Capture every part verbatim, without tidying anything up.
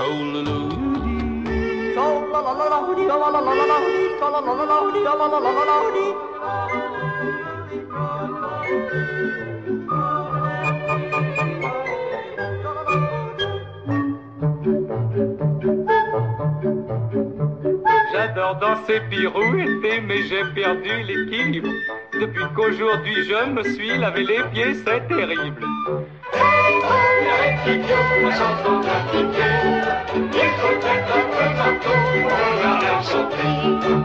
J'adore danser pirouetter, mais j'ai perdu l'équilibre. Depuis qu'aujourd'hui je me suis lavé les pieds, c'est terrible. Hey, oh, idiot, la chanson d'un piquet. Il faut être un peu manteau pour garder son prix.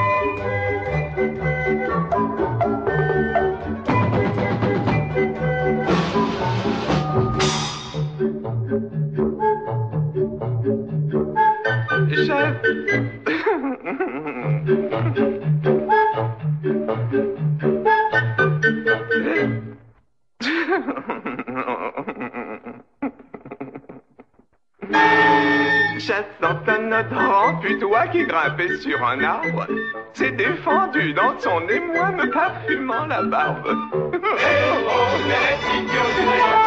Chef. Chassant un autre rang, puis toi qui grimpais sur un arbre, s'est défendu dans son émoi me parfumant la barbe. Hey, oh, les idiot,